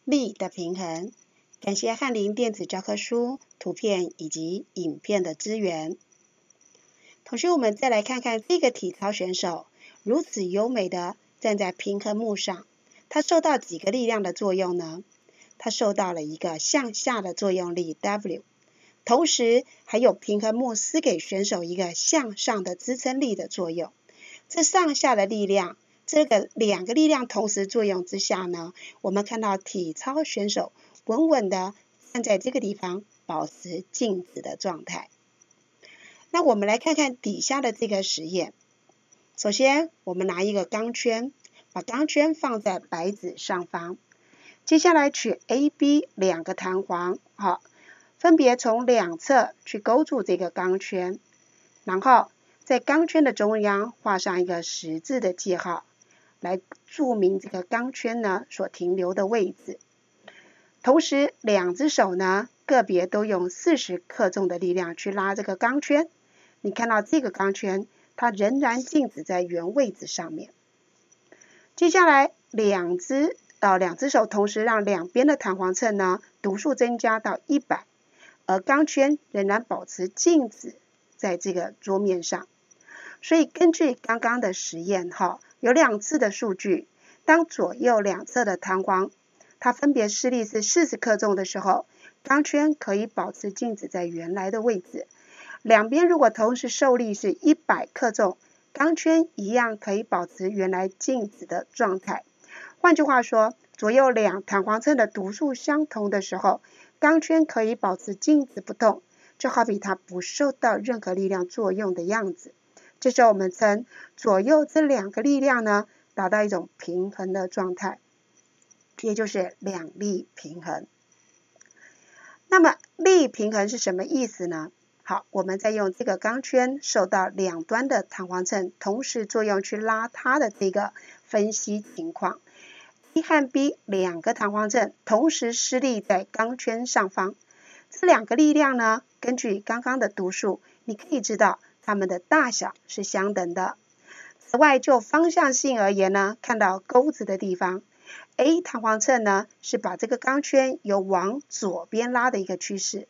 力的平衡。感谢翰林电子教科书图片以及影片的支援。同时我们再来看看这个体操选手如此优美的站在平衡木上，他受到几个力量的作用呢？他受到了一个向下的作用力 W， 同时还有平衡木施给选手一个向上的支撑力的作用。这上下的力量，两个力量同时作用之下呢，我们看到体操选手稳稳的站在这个地方，保持静止的状态。那我们来看看底下的这个实验。首先我们拿一个钢圈，把钢圈放在白纸上方，接下来取 A、B 两个弹簧，分别从两侧去勾住这个钢圈，然后在钢圈的中央画上一个十字的记号，来注明这个钢圈呢所停留的位置。同时两只手呢个别都用40克重的力量去拉这个钢圈，你看到这个钢圈它仍然静止在原位置上面。接下来两只手同时让两边的弹簧秤呢读数增加到100，而钢圈仍然保持静止在这个桌面上。所以根据刚刚的实验有2次的数据，当左右两侧的弹簧它分别施力是40克重的时候，钢圈可以保持静止在原来的位置。两边如果同时受力是100克重，钢圈一样可以保持原来静止的状态。换句话说，左右两弹簧秤的读数相同的时候，钢圈可以保持静止不动，就好比它不受到任何力量作用的样子。这时候我们称左右这两个力量呢达到一种平衡的状态，也就是两力平衡。那么力平衡是什么意思呢？好，我们再用这个钢圈受到两端的弹簧秤同时作用去拉它的这个分析情况。A 和 B 两个弹簧秤同时施力在钢圈上方，这两个力量呢根据刚刚的读数，你可以知道它们的大小是相等的。此外就方向性而言呢，看到钩子的地方， A 弹簧秤呢是把这个钢圈由往左边拉的一个趋势，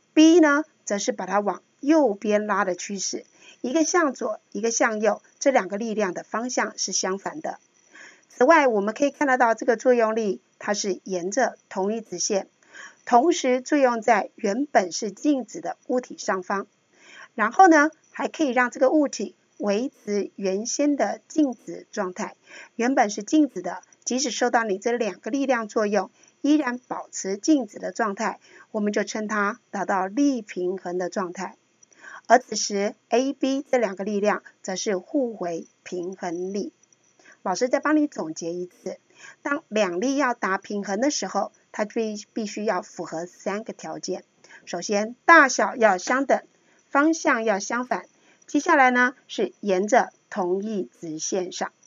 B 呢则是把它往右边拉的趋势，一个向左一个向右，这两个力量的方向是相反的。此外我们可以看得到这个作用力它是沿着同一直线，同时作用在原本是静止的物体上方，然后呢还可以让这个物体维持原先的静止状态，原本是静止的，即使受到你这两个力量作用依然保持静止的状态，我们就称它达到力平衡的状态。而此时 A、B 这两个力量则是互为平衡力。老师再帮你总结一次，当两力要达平衡的时候，它必须要符合3个条件。首先大小要相等，方向要相反，接下来呢是沿着同一直线上。